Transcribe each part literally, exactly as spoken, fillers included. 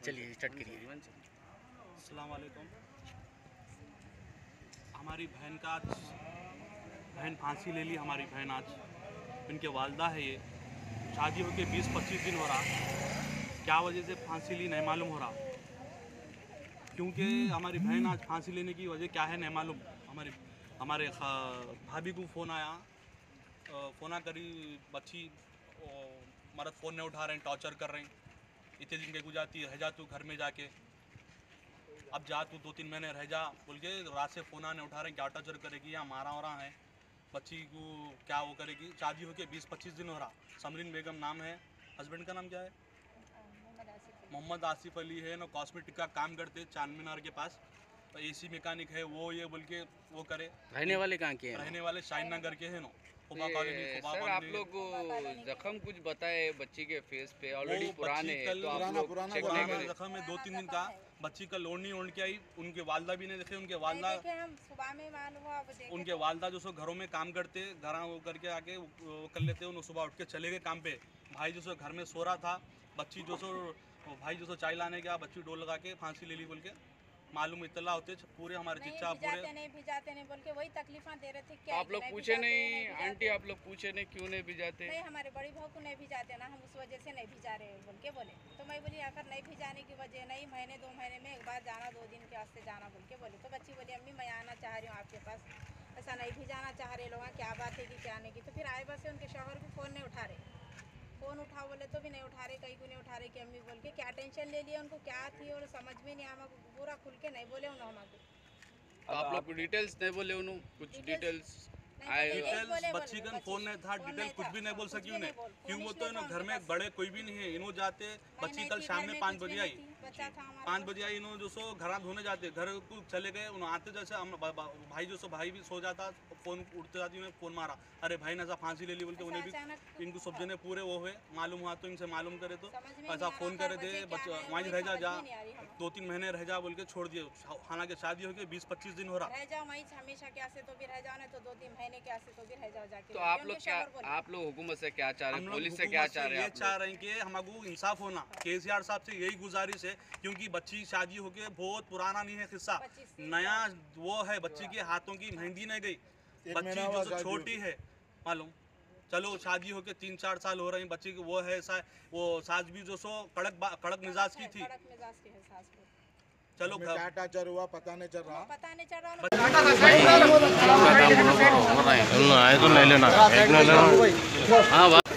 चलिए स्टार्ट करिए। अस्सलाम वालेकुम। हमारी बहन का आज बहन फांसी ले ली। हमारी बहन आज इनके वालदा है, ये शादी होके बीस पच्चीस दिन हो रहा, क्या वजह से फांसी ली नहीं मालूम हो रहा, क्योंकि हमारी बहन आज फांसी लेने की वजह क्या है नहीं मालूम। हमारे हमारे भाभी को फ़ोन आया, फ़ोन आ करी बच्ची मर्द फ़ोन नहीं उठा रहे हैं, टॉर्चर कर रहे हैं, इतने दिन के गुजारती रह जा तू घर में जाके, अब जा तू दो तीन महीने रह जा बोल के रात से फ़ोन नहीं उठा रहे हैं। क्या टॉर्चर करेगी, यहाँ मारा हो रहा है बच्ची को, क्या वो करेगी। शादी होके बीस पच्चीस दिन हो रहा। समरीन बेगम नाम है, हस्बैंड का नाम क्या है? मोहम्मद आसिफ अली है ना, कॉस्मेटिक का काम करते चांद मीनार के पास, तो एसी मैकेनिक है वो, ये बोल के वो करे। रहने वाले कहाँ के हैं? रहने वाले शाहीन नगर के हैं नो। सर आप लोग जख्म कुछ बताए बच्ची के फेस पे, ऑलरेडी पुराने हैं तो आप लोग चेक नहीं करें? जख्म है दो तीन दिन का, बच्ची का लोड नहीं ओढ़ के आई, उनके वालदा भी नहीं देखे। उनके वालदा उनके वालदा जो सो घरों में काम करते, घर वो करके आके वो कर लेते, उन्होंने सुबह उठ के चले गए काम पे। भाई जो सो घर में सो रहा था, बच्ची जो सो भाई जो सो चाय लाने गया, बच्ची डोल लगा के फांसी ले ली बोल के मालूम इतला होते पूरे हमारे चिच्चा पूरे नहीं भिजाते नहीं बोल के वही तकलीफा दे रहे थे। क्या आप लोग पूछे नहीं आंटी, आप लोग पूछे नहीं क्यों नहीं भिजाते? नहीं, हमारे बड़ी बहू को नहीं भिजाते ना, हम उस वजह से नहीं भिजा रहे बोल के बोले। तो मैं बोली आखिर नहीं भिजाने की वजह नहीं, महीने दो महीने में एक बार जाना, दो दिन के वास्ते जाना बोल के बोले। तो बच्ची बोली अम्मी मैं आना चाह रही हूँ आपके पास, ऐसा नहीं भिजाना चाह रहे लोग, क्या बात है कि क्या नहीं की। तो फिर आए बस से उनके शौहर को फ़ोन नहीं उठा रहे, फ़ोन उठाओ बोले तो भी नहीं उठा रहे, कहीं को नहीं उठा रहे कि अम्मी बोल के। क्या टेंशन ले लिया उनको, क्या थी और समझ में नहीं आया, पूरा खुल के नहीं बोले उन्होंने हमको। आप लोग डिटेल्स नहीं बोले उन्होंने कुछ डिटेल्स डिटेल्स बच्ची का फोन नहीं था, डिटेल कुछ भी नहीं बोल सकी उन्हें, क्यों वो तो घर में बड़े कोई भी नहीं है। इन्हों जाते बच्ची कल शाम में पाँच बजे आई, पाँच बजे आई इन्हों जो सो घर धोने जाते, घर को चले गए। उन्होंने आते जैसे हम भाई जो सो भाई भी सो जाता, फोन उठते जाती उन्हें फ़ोन मारा, अरे भाई ने ऐसा फांसी ले ली बोल के। उन्हें भी इनको सब जने पूरे वो हुए, मालूम हुआ तो इनसे मालूम करे तो ऐसा फ़ोन करे थे बच्चा वहीं रह जा जा दो तीन महीने रह जा बोल के छोड़ दिए। हालांकि शादी हो गई बीस पच्चीस दिन हो रहा, रह जाओ वहीं हमेशा क्या से तो भी रह जाओ, नहीं तो दो तीन महीने क्या से तो भी रह जाओ जाके। तो आप लोग क्या, आप लोग हुकूमत से क्या चाह रहे हैं, पुलिस से क्या चाह रहे हैं? ये चाह रहे हैं कि हमको इंसाफ होना। केसीआर साहब से यही गुजारिश है, क्योंकि बच्ची शादी होके बहुत पुराना नहीं है किस्सा, नया वो है। बच्ची के हाथों की मेहंदी नहीं गई, बच्ची जो छोटी है मालूम। चलो शादी होके तीन चार साल हो रहे हैं, बच्ची की वो है सा, वो सास भी जो सो कड़क कड़क मिजाज की थी। चलो क्या टाचर हुआ पता नहीं चल रहा, पता नहीं चल रहा। आए तो ले लेना, एक ले लेना। हाँ बात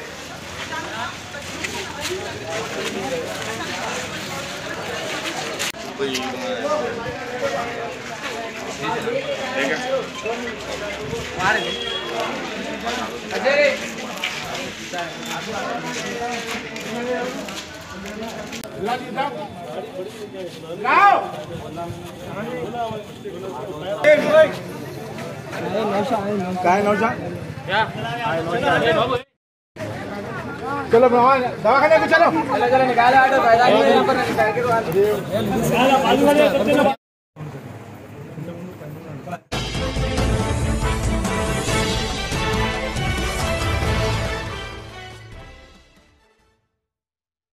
काय नौशा चलो दवाखाने को चलो, चलो चलो निकालो ऑटो,